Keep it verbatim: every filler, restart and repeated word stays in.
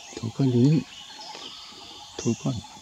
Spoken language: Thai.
ถูก้อนอยู่นี่ถูก้อน